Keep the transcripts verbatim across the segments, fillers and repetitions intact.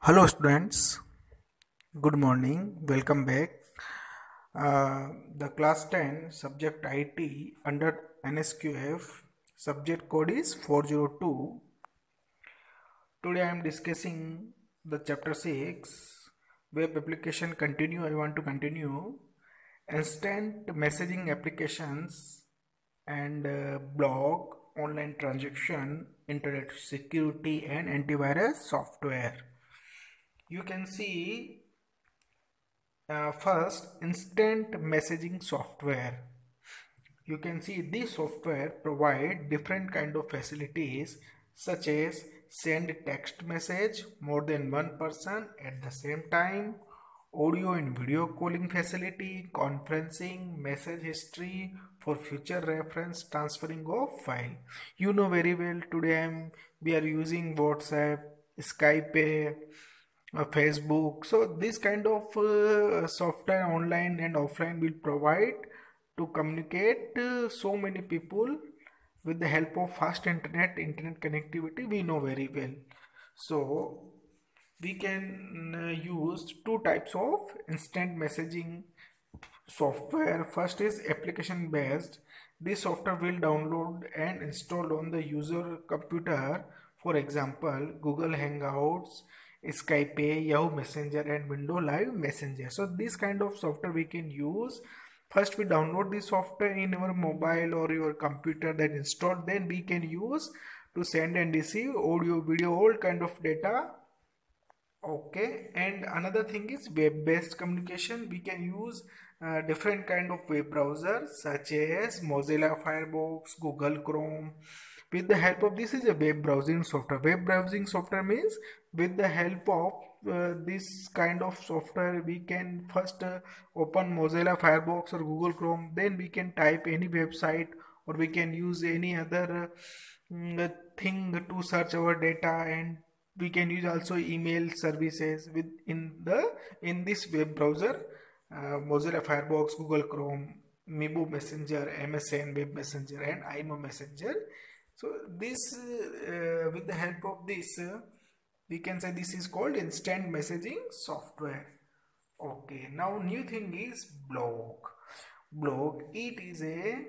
Hello students, good morning, welcome back. Uh, the class ten subject I T under N S Q F, subject code is four zero two. Today I am discussing the chapter six, web application continue. I want to continue instant messaging applications and uh, blog, online transaction, internet security and antivirus software. You can see uh, first instant messaging software. You can see this software provide different kind of facilities such as send text message more than one person at the same time, audio and video calling facility, conferencing, message history for future reference, transferring of file. You know very well today I am we are using WhatsApp, Skype, uh, Facebook. So this kind of uh, software online and offline will provide to communicate uh, so many people with the help of fast internet, internet connectivity we know very well. So we can uh, use two types of instant messaging software. First is application based. This software will download and install on the user computer. For example, Google Hangouts, Skype, Yahoo Messenger and Windows Live Messenger. So this kind of software we can use. First we download the software in our mobile or your computer, that installed, then we can use to send and receive audio, video, all kind of data. Okay, and another thing is web-based communication. We can use uh, different kind of web browsers such as Mozilla Firefox, Google Chrome. With the help of this is a web browsing software. Web browsing software means with the help of uh, this kind of software we can first uh, open Mozilla Firefox or Google Chrome, then we can type any website or we can use any other uh, thing to search our data, and we can use also email services with in the in this web browser, uh, Mozilla Firefox, Google Chrome, Mibo Messenger, M S N Web Messenger and I M O Messenger. So this uh, with the help of this uh, we can say this is called instant messaging software. Okay, now new thing is blog. Blog, it is a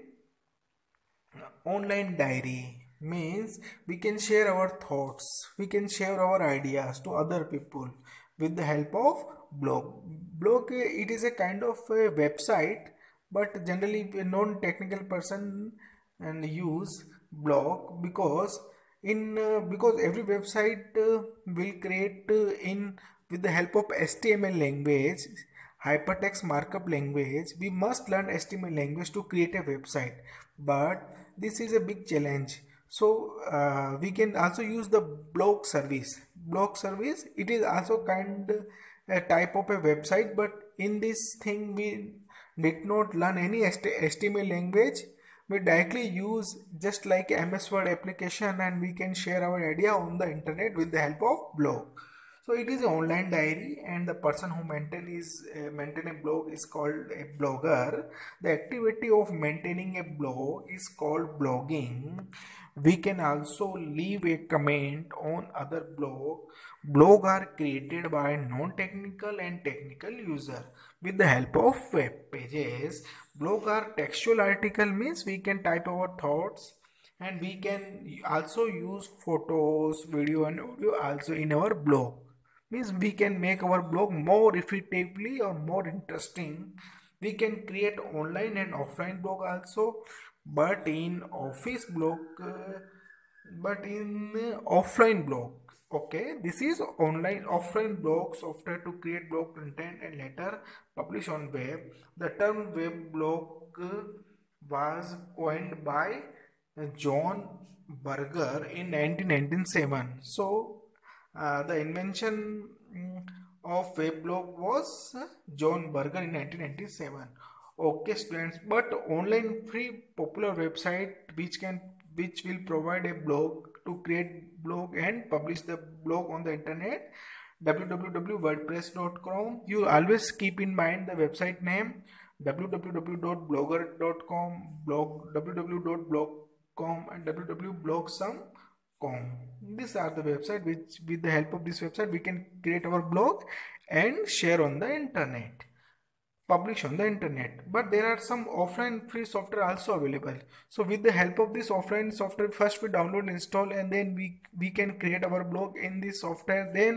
online diary, means we can share our thoughts, we can share our ideas to other people with the help of blog. Blog, it is a kind of a website, but generally a non-technical person and use blog because in uh, because every website uh, will create uh, in with the help of H T M L language, hypertext markup language. We must learn H T M L language to create a website, but this is a big challenge. So uh, we can also use the blog service. Blog service, it is also kind of a type of a website, but in this thing we did not learn any H T M L language. We directly use just like M S Word application and we can share our idea on the internet with the help of blog. So it is an online diary, and the person who maintain is uh, maintain a blog is called a blogger. The activity of maintaining a blog is called blogging. We can also leave a comment on other blog. Blog are created by non-technical and technical user with the help of web pages. Blog are textual article, means we can type our thoughts, and we can also use photos, video and audio also in our blog. Means we can make our blog more effectively or more interesting. We can create online and offline blog also, but in office blog uh, but in uh, offline blog. Okay, this is online offline blog software to create blog content and later publish on web. The term web blog uh, was coined by uh, John Berger in nineteen ninety-seven. So uh, the invention mm, of weblog was uh, John Berger in nineteen ninety-seven. Okay students, but online free popular website which can which will provide a blog to create blog and publish the blog on the internet, w w w dot wordpress dot com. You always keep in mind the website name w w w dot blogger dot com, blog w w w dot blog dot com and w w w dot blogsome dot com. com. These are the website which, with the help of this website, we can create our blog and share on the internet, publish on the internet. But there are some offline free software also available. So with the help of this offline software, first we download, install, and then we we can create our blog in this software. Then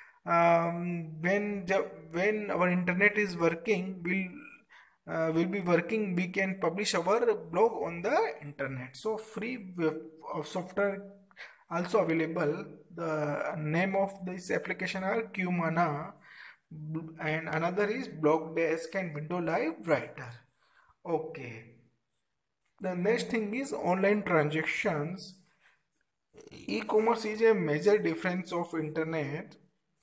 um, when when our internet is working, we'll uh, will be working, we can publish our blog on the internet. So free web of software also available. The name of this application are Qmana, and another is Blogdesk and Window Live Writer. Okay, the next thing is online transactions. E-commerce is a major difference of internet.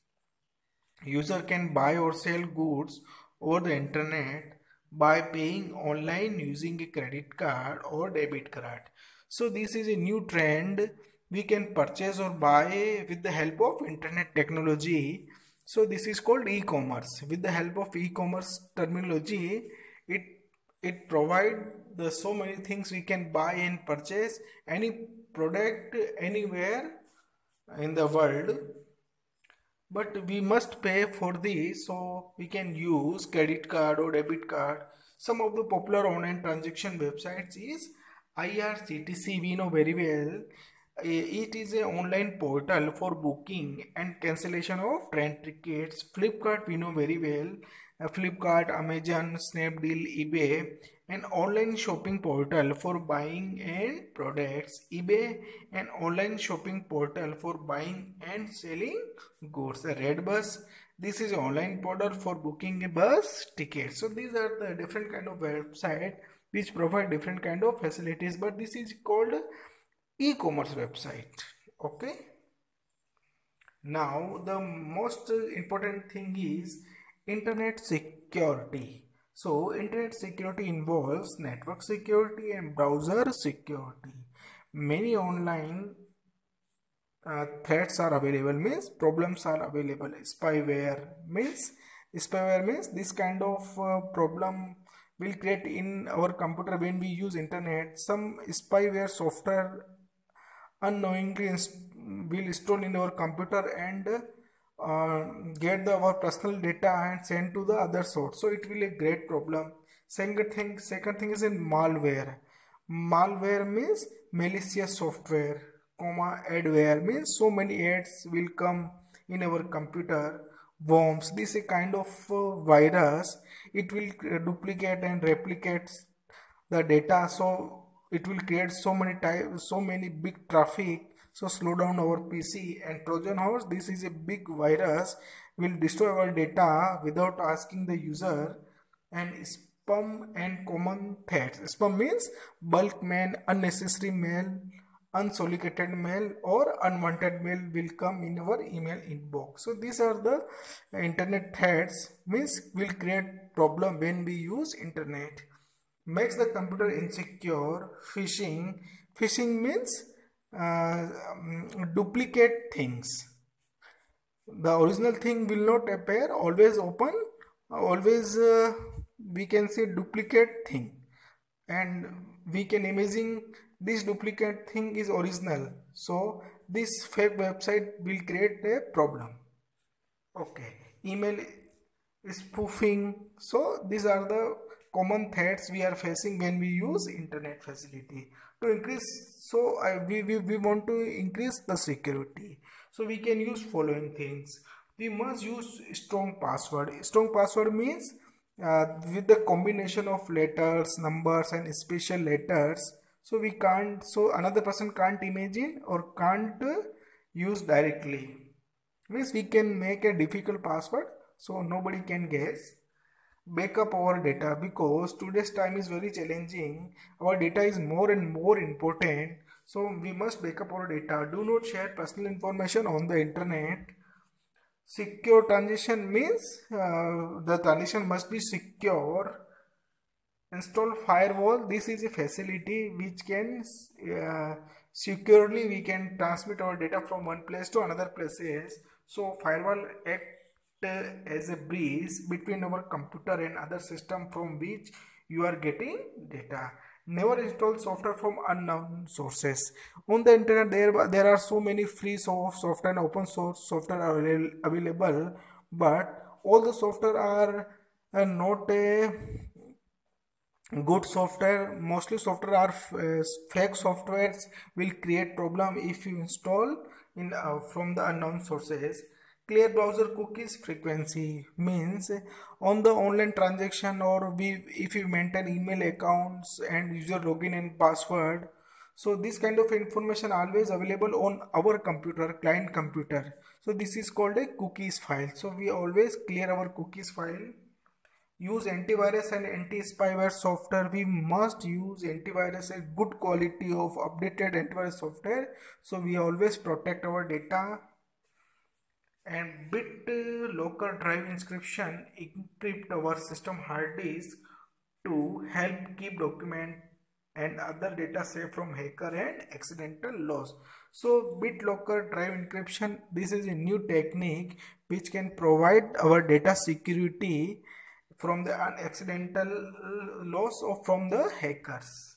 User can buy or sell goods over the internet by paying online using a credit card or debit card. So this is a new trend. We can purchase or buy with the help of internet technology. So this is called e-commerce. With the help of e-commerce terminology, it it provide the so many things we can buy and purchase any product anywhere in the world. But we must pay for this, so we can use credit card or debit card. Some of the popular online transaction websites is I R C T C, we know very well. It is an online portal for booking and cancellation of train tickets. Flipkart, we know very well. Flipkart, Amazon, Snapdeal, eBay, an online shopping portal for buying and products. eBay, an online shopping portal for buying and selling goods. Redbus, this is an online portal for booking a bus ticket. So these are the different kind of website which provide different kind of facilities, but this is called e-commerce website. Okay, now the most important thing is internet security. So internet security involves network security and browser security. Many online uh, threats are available, means problems are available. Spyware means spyware means this kind of uh, problem will create in our computer when we use internet. Some spyware software unknowingly will install in our computer and uh, get the, our personal data and send to the other source. So it will be a great problem. Second thing, second thing is in malware. Malware means malicious software, comma adware means so many ads will come in our computer. Worms, this is a kind of uh, virus. It will uh, duplicate and replicate the data, so it will create so many types, so many big traffic, so slow down our P C. And Trojan horse, this is a big virus, will destroy our data without asking the user. And spam and common threats. Spam means bulk mail, unnecessary mail, unsolicited mail or unwanted mail will come in our email inbox. So these are the internet threats, means will create problem when we use internet. Makes the computer insecure. Phishing, phishing means uh, um, duplicate things. The original thing will not appear, always open, always uh, we can say duplicate thing, and we can imagine this duplicate thing is original. So this fake website will create a problem. Okay, email is spoofing. So these are the common threats we are facing when we use internet facility. To increase, so I, we, we, we want to increase the security. So we can use following things. We must use strong password. Strong password means uh, with the combination of letters, numbers and special letters. So we can't, so another person can't imagine or can't uh, use directly. Means we can make a difficult password so nobody can guess. Backup our data, because today's time is very challenging. Our data is more and more important. So we must backup our data. Do not share personal information on the internet. Secure transition means uh, the transition must be secure. Install firewall. This is a facility which can uh, securely we can transmit our data from one place to another places. So firewall act as a bridge between our computer and other system from which you are getting data. Never install software from unknown sources. On the internet there there are so many free software and open source software are available, but all the software are uh, not a good software. Mostly software are uh, fake softwares will create problem if you install in uh, from the unknown sources. Clear browser cookies frequency means on the online transaction, or we if you maintain email accounts and user login and password, so this kind of information always available on our computer, client computer. So this is called a cookies file. So we always clear our cookies file. Use antivirus and anti-spyware software. We must use antivirus, a good quality of updated antivirus software, so we always protect our data. And BitLocker drive encryption encrypt our system hard disk to help keep document and other data safe from hacker and accidental loss. So BitLocker drive encryption, this is a new technique which can provide our data security from the accidental loss or from the hackers.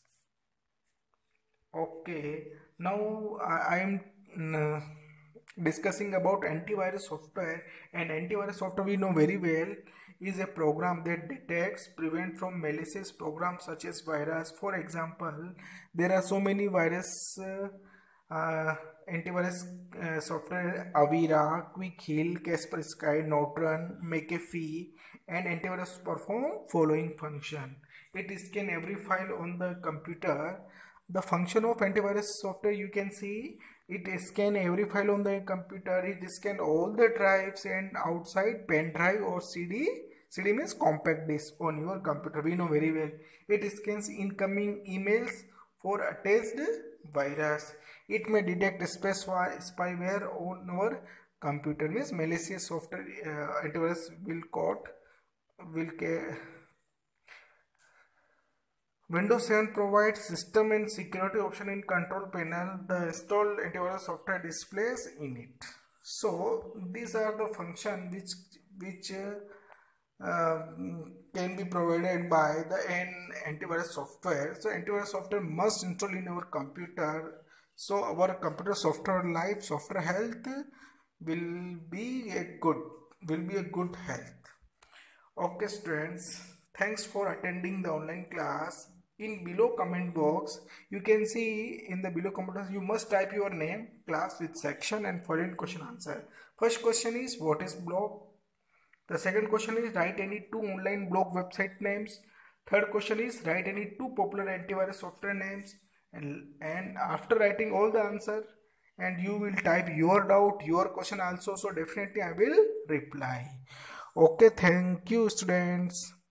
Okay, now I am uh, discussing about antivirus software. And antivirus software, we know very well, is a program that detects, prevent from malicious programs such as virus. For example, there are so many virus uh, uh, antivirus uh, software: Avira, Quick Heal, Kaspersky, Norton, McAfee. And antivirus perform following function: it scan every file on the computer. The function of antivirus software, you can see, it scan every file on the computer, it scan all the drives and outside pen drive or C D. C D means compact disk on your computer, we know very well. It scans incoming emails for attached virus. It may detect spyware on our computer, means malicious software. uh, antivirus will caught will care. Windows seven provides system and security option in control panel. The installed antivirus software displays in it. So these are the functions which which uh, uh, can be provided by the antivirus software. So antivirus software must install in our computer. So our computer software life, software health will be a good will be a good health. Okay students, thanks for attending the online class. In below comment box, you can see in the below comment box, you must type your name, class with section and following question answer. First question is, what is blog? The second question is, write any two online blog website names. Third question is, write any two popular antivirus software names. And, and after writing all the answer, and you will type your doubt, your question also, so definitely I will reply. Okay, thank you students.